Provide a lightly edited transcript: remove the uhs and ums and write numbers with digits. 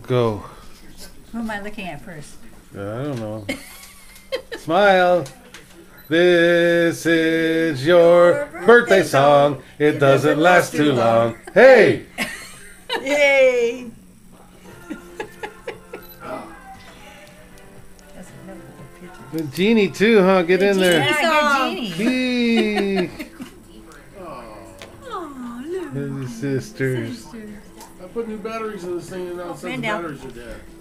Go. Who am I looking at first? I don't know. Smile. This is your birthday song. It doesn't last too long. Hey! Yay! That's another good picture. The genie too, huh? Get in there. Yeah, good genie. Hey, Oh, look. the sisters. I put new batteries in this thing and now it says the Man down. batteries are dead.